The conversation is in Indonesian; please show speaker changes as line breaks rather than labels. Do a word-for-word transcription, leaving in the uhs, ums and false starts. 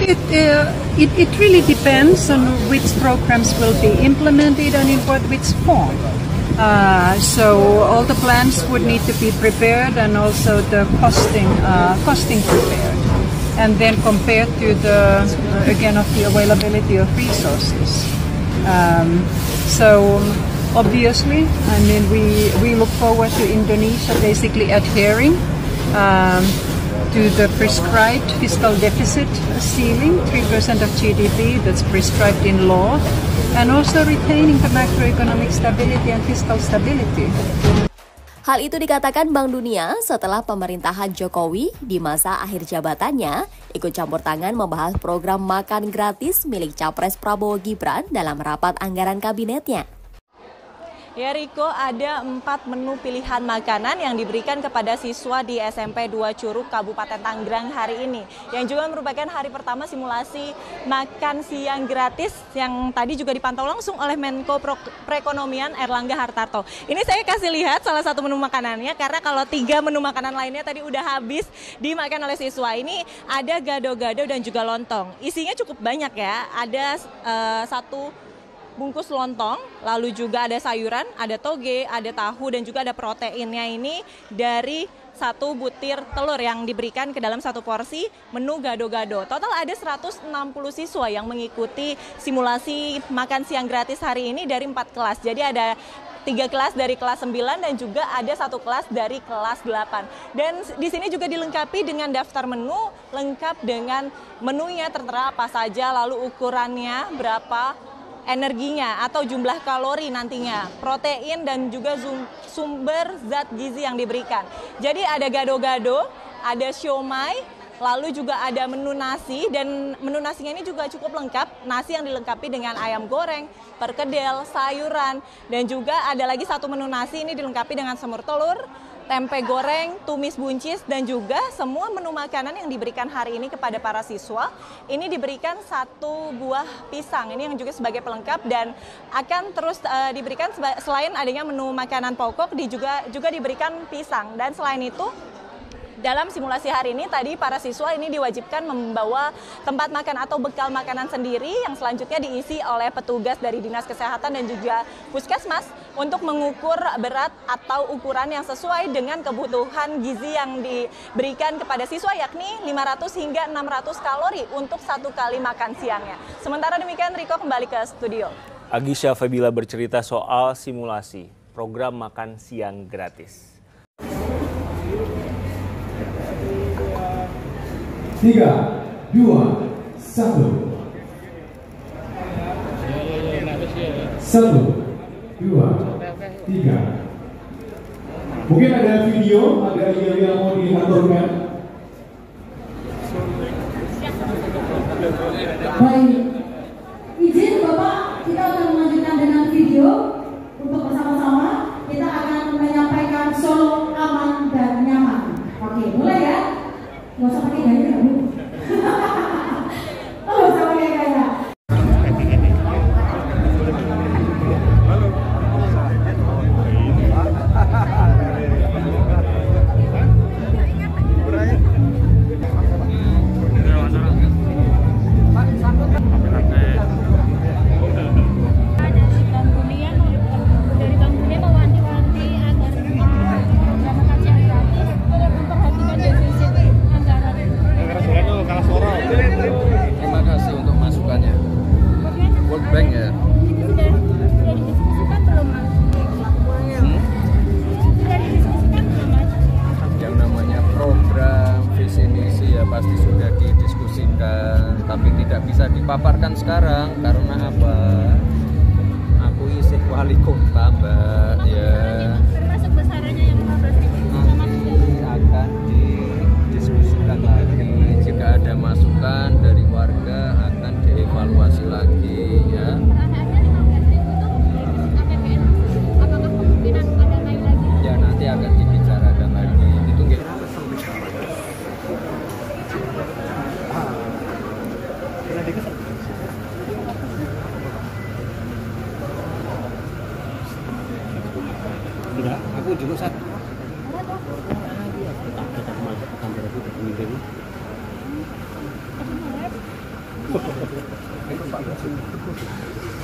It, uh, it, it really depends on which programs will be implemented and in what which form. Uh, so all the plans would need to be prepared and also the costing uh, costing prepared, and then compared to the uh, again of the availability of resources. Um, so obviously, I mean we we look forward to Indonesia basically adhering um, to the prescribed fiscal deficit ceiling, three percent of G D P that's prescribed in law, and also retaining the macroeconomic stability and fiscal stability.
Hal itu dikatakan Bank Dunia setelah pemerintahan Jokowi di masa akhir jabatannya ikut campur tangan membahas program makan gratis milik Capres Prabowo Gibran dalam rapat anggaran kabinetnya.
Ya Riko, ada empat menu pilihan makanan yang diberikan kepada siswa di S M P dua Curug Kabupaten Tanggerang hari ini. Yang juga merupakan hari pertama simulasi makan siang gratis yang tadi juga dipantau langsung oleh Menko Perekonomian Erlangga Hartarto. Ini saya kasih lihat salah satu menu makanannya karena kalau tiga menu makanan lainnya tadi udah habis dimakan oleh siswa. Ini ada gado-gado dan juga lontong. Isinya cukup banyak ya, ada uh, satu bungkus lontong, lalu juga ada sayuran, ada toge, ada tahu, dan juga ada proteinnya ini dari satu butir telur yang diberikan ke dalam satu porsi menu gado-gado. Total ada seratus enam puluh siswa yang mengikuti simulasi makan siang gratis hari ini dari empat kelas. Jadi ada tiga kelas dari kelas sembilan dan juga ada satu kelas dari kelas delapan. Dan di sini juga dilengkapi dengan daftar menu, lengkap dengan menunya tertera apa saja, lalu ukurannya berapa, energinya atau jumlah kalori nantinya, protein dan juga sumber zat gizi yang diberikan. Jadi ada gado-gado, ada siomay, lalu juga ada menu nasi, dan menu nasinya ini juga cukup lengkap. Nasi yang dilengkapi dengan ayam goreng, perkedel, sayuran, dan juga ada lagi satu menu nasi ini dilengkapi dengan semur telur, tempe goreng, tumis buncis, dan juga semua menu makanan yang diberikan hari ini kepada para siswa. Ini diberikan satu buah pisang, ini yang juga sebagai pelengkap dan akan terus uh, diberikan selain adanya menu makanan pokok, di juga, juga diberikan pisang. Dan selain itu, dalam simulasi hari ini tadi para siswa ini diwajibkan membawa tempat makan atau bekal makanan sendiri yang selanjutnya diisi oleh petugas dari Dinas Kesehatan dan juga Puskesmas untuk mengukur berat atau ukuran yang sesuai dengan kebutuhan gizi yang diberikan kepada siswa, yakni lima ratus hingga enam ratus kalori untuk satu kali makan siangnya. Sementara demikian, Riko kembali ke studio.
Agisha Febila bercerita soal simulasi program makan siang gratis.
Tiga, dua, satu. Satu, dua, tiga. Mungkin ada video, ada yang mau diaturkan.
Baik, izin Bapak, kita akan melanjutkan dengan video. Untuk bersama-sama kita akan menyampaikan solo aman dan nyaman. Oke, mulai ya. Gak usah pakai gaya ya, Bu. Oh, gak usah pakai gaya.
Pasti sudah didiskusikan, tapi tidak bisa dipaparkan sekarang karena apa? Aku isi wali kota, Mbak, ya.
Termasuk besarannya yang lima belas ribu
nanti akan didiskusikan lagi. Jika ada masukan dari warga akan dievaluasi lagi, ya.
Apakah kemungkinan ada naik lagi?
Ya nanti akan dibicarakan lagi. Itu nggak.
Tidak, aku dulu saat kita kita kemana ke kantor itu ke Ikut Pak Presiden.